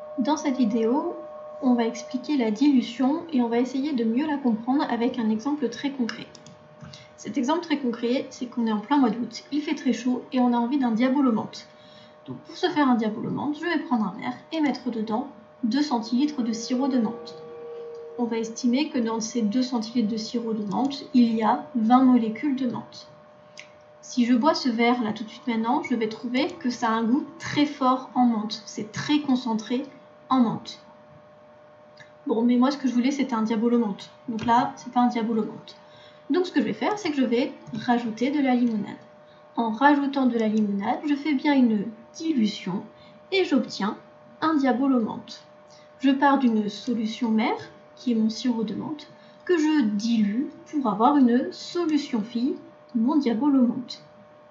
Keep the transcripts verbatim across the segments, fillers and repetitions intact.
Dans cette vidéo, on va expliquer la dilution et on va essayer de mieux la comprendre avec un exemple très concret. Cet exemple très concret, c'est qu'on est en plein mois d'août, il fait très chaud et on a envie d'un diabolomante. Donc pour se faire un diabolomante, je vais prendre un verre et mettre dedans deux centilitres de sirop de menthe. On va estimer que dans ces deux centilitres de sirop de menthe, il y a vingt molécules de menthe. Si je bois ce verre là tout de suite maintenant, je vais trouver que ça a un goût très fort en menthe. C'est très concentré en menthe. Bon, mais moi ce que je voulais c'était un diabolomante. Donc là, c'est pas un diabolomante. Donc ce que je vais faire, c'est que je vais rajouter de la limonade. En rajoutant de la limonade, je fais bien une dilution et j'obtiens un diabolomante. Je pars d'une solution mère, qui est mon sirop de menthe, que je dilue pour avoir une solution fille, mon diabolomante.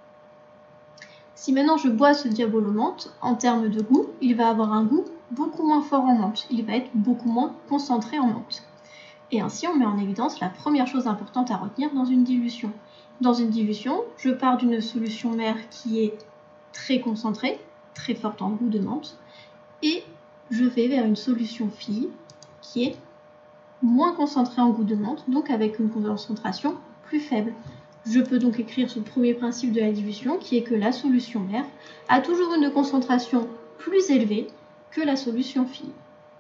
Si maintenant je bois ce diabolomante, en termes de goût, il va avoir un goût beaucoup moins fort en menthe. Il va être beaucoup moins concentré en menthe. Et ainsi, on met en évidence la première chose importante à retenir dans une dilution. Dans une dilution, je pars d'une solution mère qui est très concentrée, très forte en goût de menthe, et je vais vers une solution fille qui est moins concentrée en goût de menthe, donc avec une concentration plus faible. Je peux donc écrire ce premier principe de la dilution qui est que la solution mère a toujours une concentration plus élevée que la solution fille.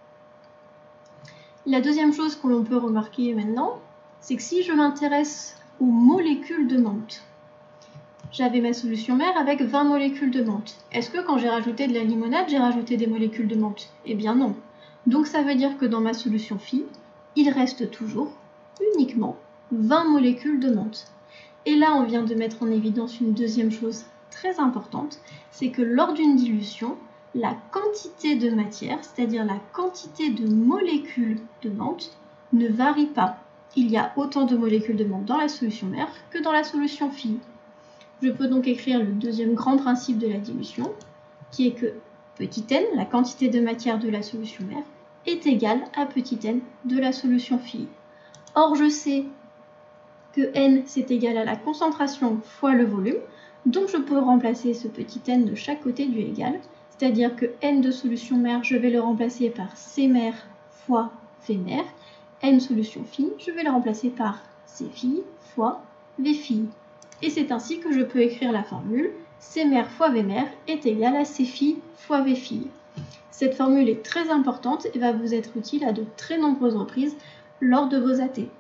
La deuxième chose que l'on peut remarquer maintenant, c'est que si je m'intéresse aux molécules de menthe, j'avais ma solution mère avec vingt molécules de menthe. Est-ce que quand j'ai rajouté de la limonade, j'ai rajouté des molécules de menthe? Eh bien non. Donc ça veut dire que dans ma solution fille, il reste toujours uniquement vingt molécules de menthe. Et là, on vient de mettre en évidence une deuxième chose très importante, c'est que lors d'une dilution, la quantité de matière, c'est-à-dire la quantité de molécules de menthe, ne varie pas. Il y a autant de molécules de menthe dans la solution mère que dans la solution fille. Je peux donc écrire le deuxième grand principe de la dilution, qui est que petit n, la quantité de matière de la solution mère, est égale à petit n de la solution fille. Or, je sais que n c'est égal à la concentration fois le volume, donc je peux remplacer ce petit n de chaque côté du égal, c'est-à-dire que n de solution mère, je vais le remplacer par C mère fois V mère, n solution fille, je vais le remplacer par C fille fois V fille. Et c'est ainsi que je peux écrire la formule C mère fois V mère est égal à C fille fois V fille. Cette formule est très importante et va vous être utile à de très nombreuses reprises lors de vos A T.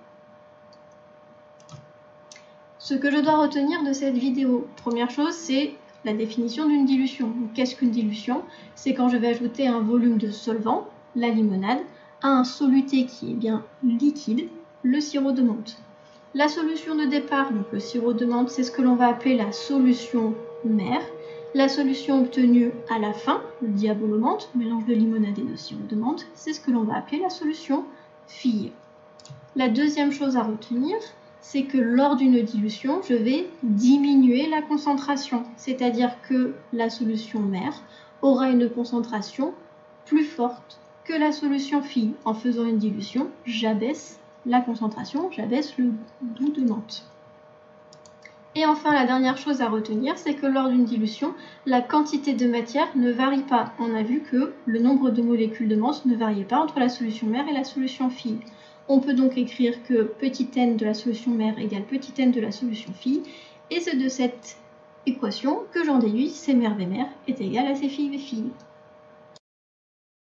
Ce que je dois retenir de cette vidéo, première chose, c'est la définition d'une dilution. Qu'est-ce qu'une dilution? C'est quand je vais ajouter un volume de solvant, la limonade, à un soluté qui est bien liquide, le sirop de menthe. La solution de départ, donc le sirop de menthe, c'est ce que l'on va appeler la solution mère. La solution obtenue à la fin, le diabolomante, mélange de limonade et de sirop de menthe, c'est ce que l'on va appeler la solution fille. La deuxième chose à retenir, c'est que lors d'une dilution, je vais diminuer la concentration, c'est-à-dire que la solution mère aura une concentration plus forte que la solution fille. En faisant une dilution, j'abaisse la concentration, j'abaisse le goût de menthe. Et enfin, la dernière chose à retenir, c'est que lors d'une dilution, la quantité de matière ne varie pas. On a vu que le nombre de molécules de menthe ne variait pas entre la solution mère et la solution fille. On peut donc écrire que petit n de la solution mère égale petit n de la solution fille, et c'est de cette équation que j'en déduis C mère V mère est égal à C fille V fille.